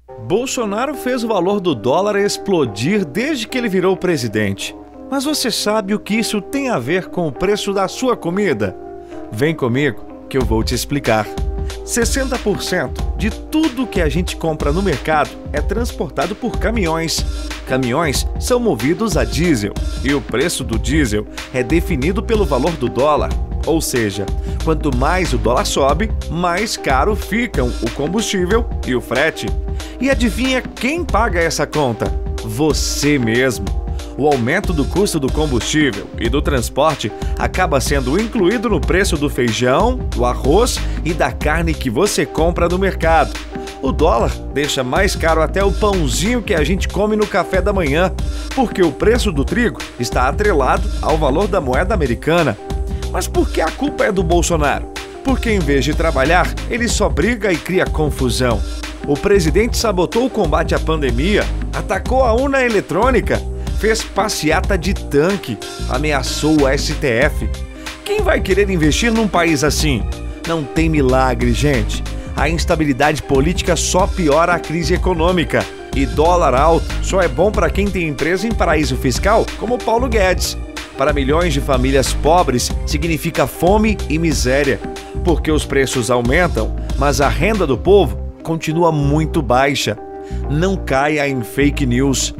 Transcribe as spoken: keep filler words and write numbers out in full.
Bolsonaro fez o valor do dólar explodir desde que ele virou presidente. Mas você sabe o que isso tem a ver com o preço da sua comida? Vem comigo que eu vou te explicar. sessenta por cento de tudo que a gente compra no mercado é transportado por caminhões. Caminhões são movidos a diesel e o preço do diesel é definido pelo valor do dólar. Ou seja, quanto mais o dólar sobe, mais caro ficam o combustível e o frete. E adivinha quem paga essa conta? Você mesmo. O aumento do custo do combustível e do transporte acaba sendo incluído no preço do feijão, do arroz e da carne que você compra no mercado. O dólar deixa mais caro até o pãozinho que a gente come no café da manhã, porque o preço do trigo está atrelado ao valor da moeda americana. Mas por que a culpa é do Bolsonaro? Porque em vez de trabalhar, ele só briga e cria confusão. O presidente sabotou o combate à pandemia, atacou a urna eletrônica, fez passeata de tanque, ameaçou o S T F. Quem vai querer investir num país assim? Não tem milagre, gente. A instabilidade política só piora a crise econômica. E dólar alto só é bom para quem tem empresa em paraíso fiscal, como Paulo Guedes. Para milhões de famílias pobres, significa fome e miséria, porque os preços aumentam, mas a renda do povo continua muito baixa. Não caia em fake news.